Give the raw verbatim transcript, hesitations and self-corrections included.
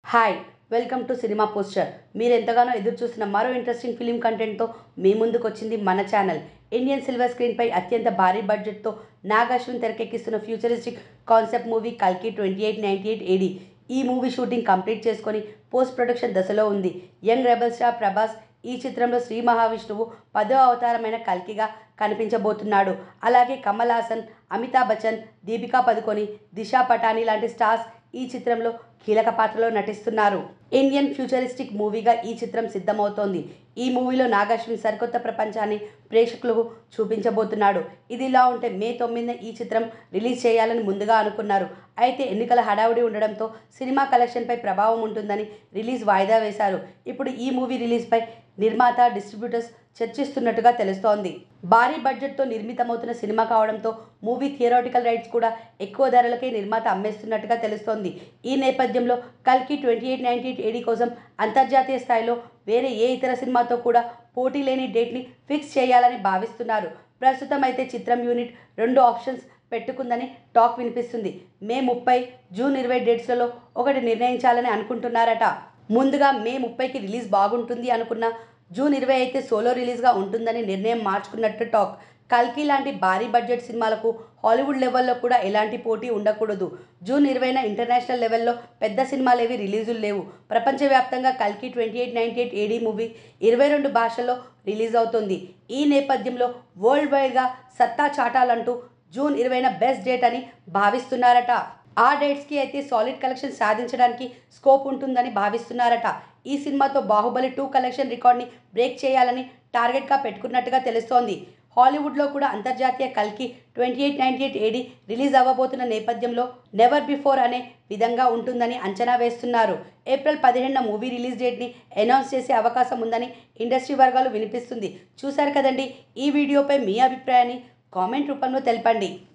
Hi welcome to cinema poster. మీరు ఎంతగానో ఎదురు చూసిన మరో ఇంట్రెస్టింగ్ ఫిలిం కంటెంట్తో మీ ముందుకు వచ్చింది మన ఛానల్. ఇండియన్ సిల్వర్ స్క్రీన్పై అత్యంత భారీ బడ్జెట్తో నాగ్ అశ్విన్ తెరకెక్కిస్తున్న ఫ్యూచరిస్టిక్ కాన్సెప్ట్ మూవీ కల్కి twenty eight ninety eight AD. ఈ మూవీ షూటింగ్ కంప్లీట్ చేసుకొని పోస్ట్ ప్రొడక్షన్ దశలో ఉంది. యంగ్ రెబల్ స్టార్ ప్రభాస్ ఈ చిత్రంలో శ్రీ మహావిష్ణువు పదో అవతారమైన కల్కిగా కనిపించబోతున్నాడు. అలాగే కమల్ హాసన్, అమితాబ్ బచ్చన్, దీపికా పదుకొణె, దిశా పటాని లాంటి స్టార్స్ ఈ చిత్రంలో కీలక పాత్రలో నటిస్తున్నారు. ఇండియన్ ఫ్యూచరిస్టిక్ మూవీగా ఈ చిత్రం సిద్ధమవుతోంది. ఈ మూవీలో నాగ్ అశ్విన్ సరికొత్త ప్రపంచాన్ని ప్రేక్షకులకు చూపించబోతున్నాడు. ఇది ఇలా ఉంటే మే తొమ్మిదిన ఈ చిత్రం రిలీజ్ చేయాలని ముందుగా అనుకున్నారు. అయితే ఎన్నికల హడావుడి ఉండడంతో సినిమా కలెక్షన్పై ప్రభావం ఉంటుందని రిలీజ్ వాయిదా వేశారు. ఇప్పుడు ఈ మూవీ రిలీజ్పై నిర్మాత, డిస్ట్రిబ్యూటర్స్ చర్చిస్తున్నట్టుగా తెలుస్తోంది. భారీ బడ్జెట్తో నిర్మితమవుతున్న సినిమా కావడంతో మూవీ థియేట్రికల్ రైట్స్ కూడా ఎక్కువ ధరలకే నిర్మాత అమ్మేస్తున్నట్టుగా తెలుస్తోంది. ఈ నేపథ్యంలో కల్కి twenty eight ninety eight AD కోసం అంతర్జాతీయ స్థాయిలో వేరే ఏ ఇతర సినిమాతో కూడా పోటీ లేని డేట్ని ఫిక్స్ చేయాలని భావిస్తున్నారు. ప్రస్తుతం అయితే చిత్రం యూనిట్ రెండు ఆప్షన్స్ పెట్టుకుందని టాక్ వినిపిస్తుంది. మే ముప్పై, జూన్ ఇరవై డేట్స్లలో ఒకటి నిర్ణయించాలని అనుకుంటున్నారట. ముందుగా మే ముప్పైకి రిలీజ్ బాగుంటుంది అనుకున్న జూన్ ఇరవై అయితే సోలో రిలీజ్గా ఉంటుందని నిర్ణయం మార్చుకున్నట్టు టాక్. కల్కి లాంటి భారీ బడ్జెట్ సినిమాలకు హాలీవుడ్ లెవెల్లో కూడా ఎలాంటి పోటీ ఉండకూడదు. జూన్ ఇరవైన ఇంటర్నేషనల్ లెవెల్లో పెద్ద సినిమాలేవి రిలీజులు లేవు. ప్రపంచవ్యాప్తంగా కల్కి twenty eight ninety eight AD movie ఇరవై రెండు భాషల్లో రిలీజ్ అవుతుంది. ఈ నేపథ్యంలో వరల్డ్ వైడ్గా సత్తా చాటాలంటూ జూన్ ఇరవైన బెస్ట్ డేట్ అని భావిస్తున్నారట. ఆ డేట్స్కి అయితే సాలిడ్ కలెక్షన్ సాధించడానికి స్కోప్ ఉంటుందని భావిస్తున్నారట. ఈ సినిమాతో బాహుబలి టూ కలెక్షన్ రికార్డ్ని బ్రేక్ చేయాలని టార్గెట్గా పెట్టుకున్నట్టుగా తెలుస్తోంది. హాలీవుడ్లో కూడా అంతర్జాతీయ కల్కి twenty eight ninety eight AD release అవ్వబోతున్న నేపథ్యంలో నెవర్ బిఫోర్ అనే విధంగా ఉంటుందని అంచనా వేస్తున్నారు. ఏప్రిల్ పదిహేడున మూవీ రిలీజ్ డేట్ని అనౌన్స్ చేసే అవకాశం ఉందని ఇండస్ట్రీ వర్గాలు వినిపిస్తుంది. చూశారు కదండి, ఈ వీడియోపై మీ అభిప్రాయాన్ని కామెంట్ రూపంలో తెలపండి.